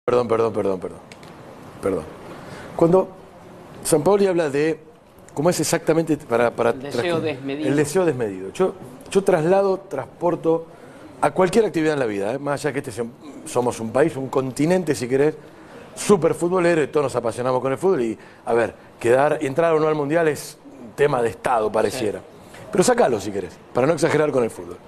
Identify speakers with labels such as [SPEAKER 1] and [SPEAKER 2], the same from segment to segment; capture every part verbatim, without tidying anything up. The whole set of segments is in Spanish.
[SPEAKER 1] Perdón, perdón, perdón, perdón. Perdón. Cuando Sampaoli habla de cómo es exactamente para... para
[SPEAKER 2] el deseo desmedido.
[SPEAKER 1] El deseo desmedido. Yo, yo traslado, transporto a cualquier actividad en la vida, ¿eh? Más allá que este sea, somos un país, un continente, si querés, súper futbolero y todos nos apasionamos con el fútbol y, a ver, quedar, entrar o no al Mundial es un tema de Estado, pareciera. Sí. Pero sacalo si querés, para no exagerar con el fútbol.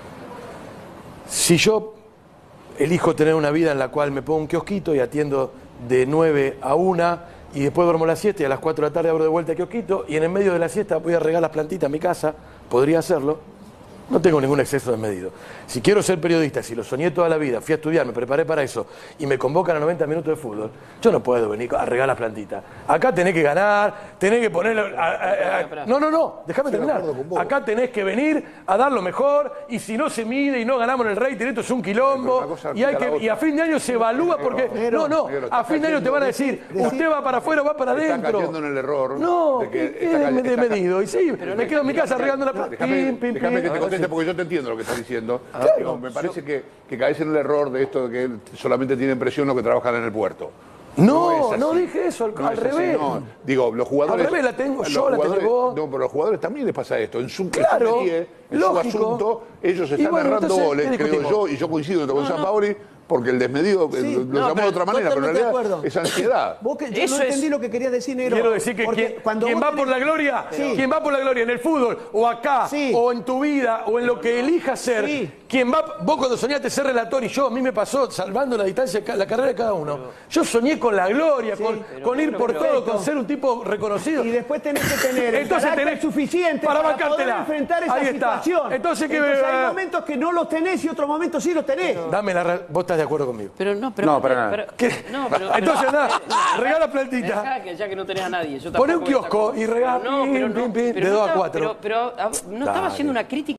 [SPEAKER 1] Si yo elijo tener una vida en la cual me pongo un kiosquito y atiendo de nueve a una y después duermo la siesta y a las cuatro de la tarde abro de vuelta el kiosquito y en el medio de la siesta voy a regar las plantitas a mi casa, podría hacerlo. No tengo ningún exceso desmedido. Si quiero ser periodista, si lo soñé toda la vida, fui a estudiar, me preparé para eso y me convocan a noventa minutos de fútbol, yo no puedo venir a regar las plantitas. Acá tenés que ganar, tenés que poner... A, a, a, no, no, no, déjame terminar. Acá tenés que venir a dar lo mejor y si no se mide y no ganamos en el rating, esto es un quilombo y, hay que, y a fin de año se evalúa porque... No, no, a fin de año te van a decir, usted va para afuera o va para adentro.
[SPEAKER 3] Está cayendo en el error.
[SPEAKER 1] No, es desmedido. Y sí, me quedo en mi casa regando la plantita.
[SPEAKER 3] Déjame que te conteste porque yo te entiendo lo que estás diciendo.
[SPEAKER 1] Claro.
[SPEAKER 3] Digo, me parece que, que caes en el error de esto de que solamente tienen presión los que trabajan en el puerto.
[SPEAKER 1] No, no, no dije eso, al,
[SPEAKER 3] no
[SPEAKER 1] al revés. Así, no.
[SPEAKER 3] Digo, los jugadores...
[SPEAKER 1] Al revés la tengo yo, la tengo vos.
[SPEAKER 3] No, pero a los jugadores también les pasa esto. En su,
[SPEAKER 1] claro,
[SPEAKER 3] serie, en su asunto, ellos están bueno, narrando entonces, goles, creo yo, y yo coincido con no, Sampaoli, porque el desmedido sí, lo no, llamó de otra manera, pero en realidad es ansiedad.
[SPEAKER 4] Vos que, yo
[SPEAKER 2] eso
[SPEAKER 4] no entendí
[SPEAKER 2] es...
[SPEAKER 4] lo que querías decir, Negro.
[SPEAKER 1] Quiero decir que quien, quien va tenés... por la gloria, sí. quien va por la gloria en el fútbol, o acá, sí. o en tu vida, o en lo que elijas ser, sí. quien va, vos cuando soñaste ser relator, y yo, a mí me pasó, salvando la distancia, la carrera de cada uno, pero, yo soñé con la gloria, sí, con, con ir por todo, con ser un tipo reconocido.
[SPEAKER 4] Y después tenés que tener
[SPEAKER 1] entonces tenés
[SPEAKER 4] suficiente para, para poder enfrentar esa
[SPEAKER 1] Ahí
[SPEAKER 4] situación.
[SPEAKER 1] Está. Entonces, ¿qué
[SPEAKER 4] entonces
[SPEAKER 1] me...
[SPEAKER 4] hay momentos que no los tenés y otros momentos sí los tenés.
[SPEAKER 1] Pero... Dame la... Vos estás de acuerdo conmigo.
[SPEAKER 2] Pero no, pero,
[SPEAKER 1] no, para nada.
[SPEAKER 2] Pero, no, pero,
[SPEAKER 1] entonces
[SPEAKER 2] pero,
[SPEAKER 1] nada, regala plantita.
[SPEAKER 2] Dejá que ya que no tenés a nadie. Yo
[SPEAKER 1] Pone un kiosco y regala
[SPEAKER 2] no,
[SPEAKER 1] pim,
[SPEAKER 2] pero no,
[SPEAKER 1] pim, pim,
[SPEAKER 2] pero
[SPEAKER 1] de
[SPEAKER 2] no
[SPEAKER 1] dos
[SPEAKER 2] estaba,
[SPEAKER 1] a cuatro.
[SPEAKER 2] Pero, pero no estaba haciendo una crítica.